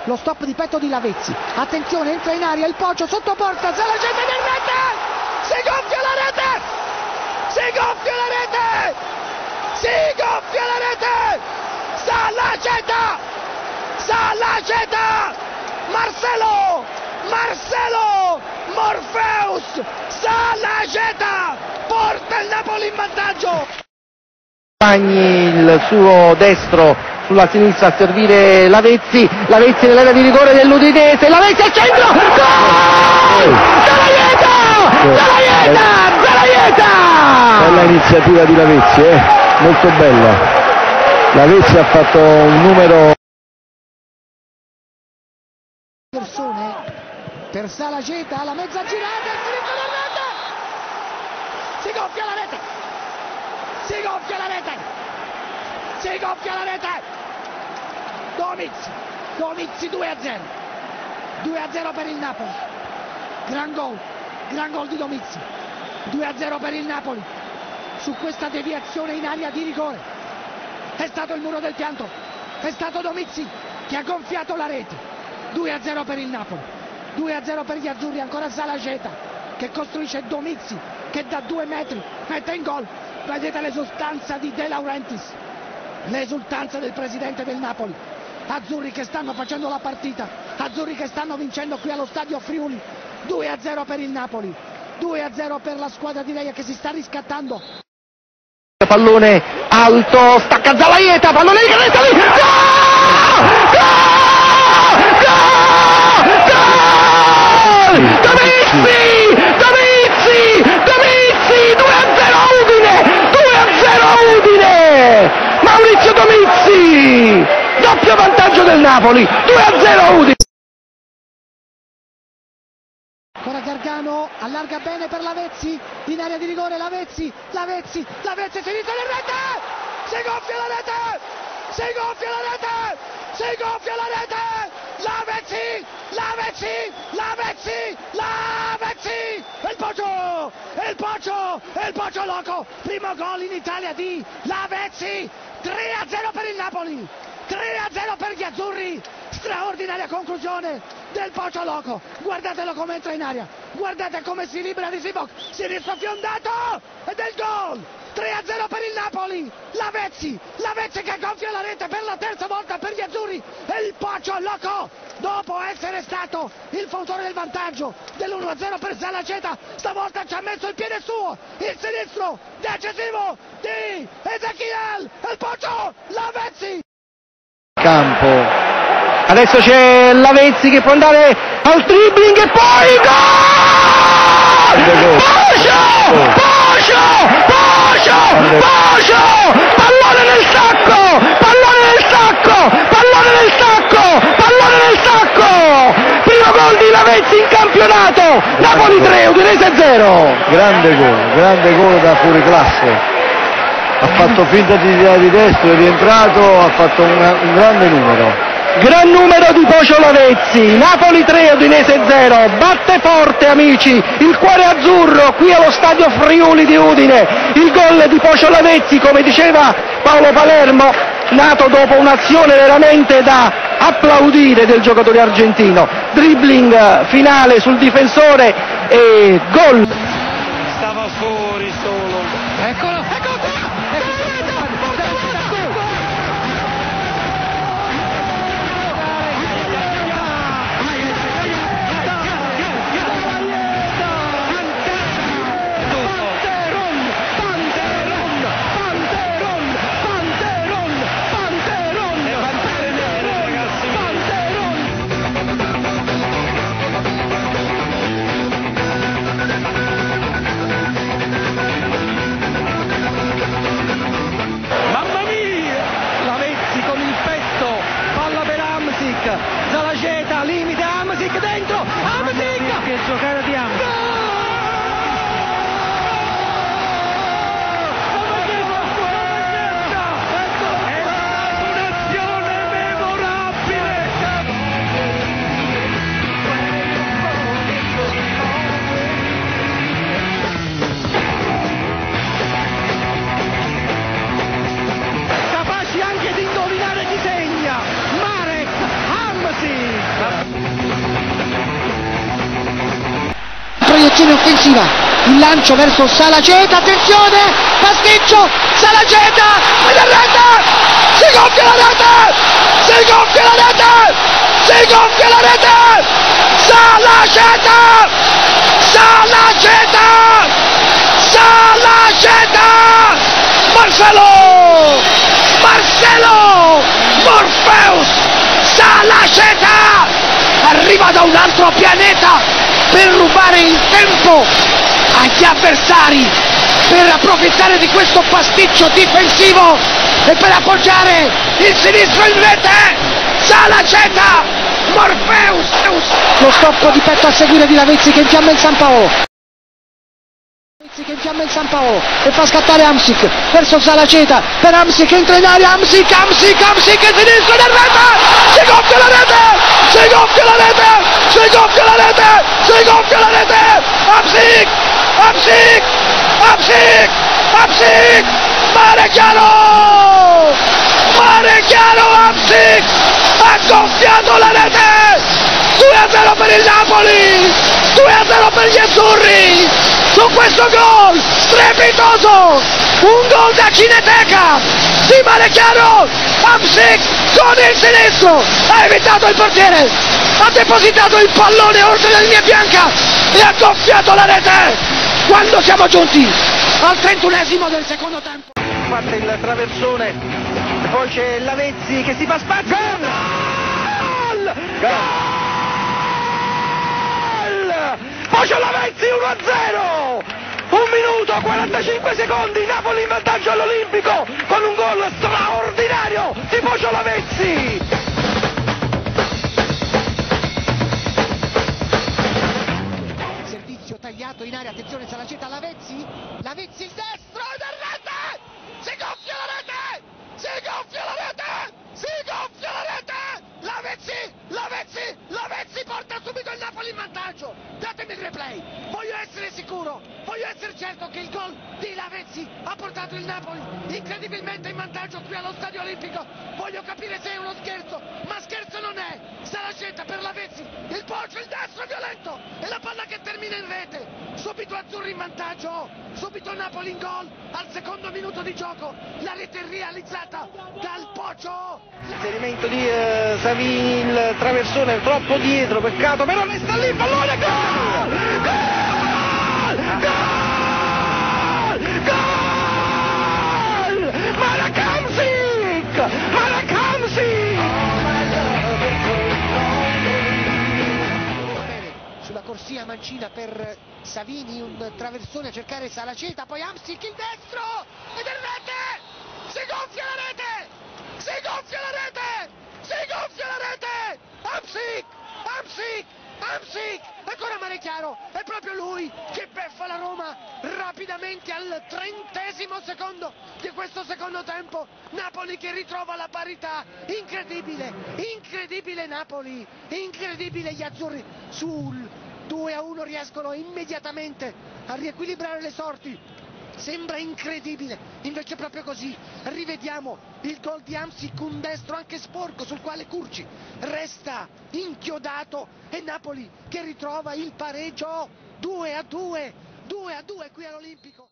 lo stop di petto di Lavezzi, attenzione, entra in aria il Pocio sotto porta, Salaceta in rete, si gonfia la rete, si gonfia la rete, si gonfia la rete, Salaceta, Salaceta, Marcelo, Marcelo, Morpheus, Salaceta, porta il Napoli in vantaggio. Il suo destro sulla sinistra a servire Lavezzi, Lavezzi nell'area di rigore dell'Udinese, Lavezzi al centro, gol! Zalaieta! Zalaieta! Zalaieta! Bella iniziativa di Lavezzi, molto bella. Lavezzi ha fatto un numero. Persone per Salaceta, la mezza girata, il sinistro della rete, si gonfia la rete, si gonfia la rete, si gonfia la rete, Domizzi 2-0, 2-0 per il Napoli, gran gol di Domizzi, 2-0 per il Napoli, su questa deviazione in area di rigore, è stato il muro del pianto, è stato Domizzi che ha gonfiato la rete, 2-0 per il Napoli, 2-0 per gli azzurri, ancora Salaceta che costruisce Domizzi che da 2 metri mette in gol. Vedete l'esultanza di De Laurentiis, l'esultanza del presidente del Napoli. Azzurri che stanno facendo la partita, azzurri che stanno vincendo qui allo stadio Friuli, 2-0 per il Napoli, 2-0 per la squadra di Leia che si sta riscattando. Pallone alto, stacca Zalaieta, pallone di canestro, gol! Gol! Domizzi! Domizzi! Domizzi! 2-0 Udine! 2-0 Udine! Maurizio Domizzi! Doppio vantaggio del Napoli, 2-0 Udine! Ancora Gargano, allarga bene per Lavezzi, in area di rigore Lavezzi, Lavezzi sinistro in rete, si gonfia la rete, si gonfia la rete, si gonfia la rete, Lavezzi, Lavezzi, Lavezzi, Lavezzi, il Pocio loco, primo gol in Italia di Lavezzi, 3-0 per il Napoli, 3-0 per gli azzurri, straordinaria conclusione del Pocio loco, guardatelo come entra in aria, guardate come si libera di Sivok, sinistro fiondato ed è il gol, 3-0 per il Napoli, Lavezzi che gonfia la rete per la terza volta per gli azzurri e il Pocio loco, dopo essere stato il fautore del vantaggio dell'1-0 per Salaceta, stavolta ci ha messo il piede suo, il sinistro decisivo di Ezequiel, il Pocio, Lavezzi. Campo. Adesso c'è Lavezzi che può andare al dribbling e poi gol! Pocio! Pocio! Pocio! Pocio! Pallone nel sacco! Pallone nel sacco! Pallone nel sacco! Pallone nel sacco! Primo gol di Lavezzi in campionato! Napoli 3, Udinese 0! Grande gol da fuori classe. Ha fatto finta di tirare di destro, è rientrato, ha fatto un grande numero. Gran numero di Pocio Lavezzi, Napoli 3, Udinese 0, batte forte amici, il cuore azzurro qui allo stadio Friuli di Udine, il gol di Pocio Lavezzi, come diceva Paolo Palermo, nato dopo un'azione veramente da applaudire del giocatore argentino, dribbling finale sul difensore e gol. Stava fuori solo. Eccolo! Salaceta, limite, Hamsik dentro, Hamsik! Che giocare di Hamsik! È un'azione memorabile! Capaci anche di indovinare chi segna! Marek Hamsik! azione offensiva, il lancio verso Salaceta, attenzione, pasticcio, Salaceta, la rete, si gonfia la rete, si gonfia la rete, si gonfia la rete, Salaceta, Salaceta, Salaceta, Marcelo, Marcelo, Morpheus, Salaceta, arriva da un altro pianeta per rubare il tempo agli avversari, per approfittare di questo pasticcio difensivo e per appoggiare il sinistro in rete. Salaceta, Morpheus, lo stop di petto a seguire di Lavezzi che infiamma il San Paolo. Che infiamma il San Paolo e fa scattare Hamsik verso Salaceta, per Hamsik, entra in aria Hamsik, Hamsik e sinistro in rete, si gonfia la rete, si gonfia la rete, si gonfia la rete, si gonfia la rete, Hamsik, Hamsik, Hamsik, Hamsik, mare chiaro, Hamsik ha gonfiato la rete, 2-0 per il Napoli, 2-0 per gli azzurri. Su questo gol strepitoso, un gol da cineteca di Mare Chiaro, Hamsik con il sinistro ha evitato il portiere, ha depositato il pallone oltre la linea bianca e ha gonfiato la rete quando siamo giunti al 31esimo del secondo tempo. Parte il traversone, poi c'è Lavezzi che si fa spazio. Gol! Gol! Poi c'è Lavezzi 1-0, 1 minuto 45 secondi, Napoli in vantaggio all'Olimpico con un gol straordinario di Pocio Lavezzi. Servizio tagliato in aria, attenzione Salaceta, Lavezzi, Lavezzi il destro ed è rete, si gonfia la rete, si gonfia la rete, si gonfia la rete, Lavezzi porta subito il Napoli in vantaggio. Datemi il replay, voglio essere sicuro, voglio essere certo che il gol di Lavezzi ha portato il Napoli incredibilmente in vantaggio qui allo Stadio Olimpico. Voglio capire se è uno scherzo, ma scherzo non è. Salaceta per Lavezzi, il Pocio, il destro violento e la palla che termina in rete. Subito azzurri in vantaggio, subito Napoli in gol al secondo minuto di gioco, la rete realizzata dal Pocio. Inserimento di Savini, il traversone troppo dietro, peccato, però resta lì il pallone, gol! Gol! Gol! Gol! Marek Hamsik! Marek Hamsik! Bene, sulla corsia mancina per Savini, un traversone a cercare Salaceta, poi Hamsik il destro ed è rete! Si gonfia la rete! Si gonfia la rete! Si gonfia la rete! Hamsik! Hamsik! Hamsik! Ancora Mare Chiaro! È proprio lui che beffa la Roma rapidamente al 30° secondo di questo secondo tempo. Napoli che ritrova la parità. Incredibile! Incredibile Napoli! Incredibile gli azzurri! Sul 2-1 riescono immediatamente a riequilibrare le sorti. Sembra incredibile, invece proprio così. Rivediamo il gol di Hamsik, un destro anche sporco sul quale Curci resta inchiodato e Napoli che ritrova il pareggio 2-2 qui all'Olimpico.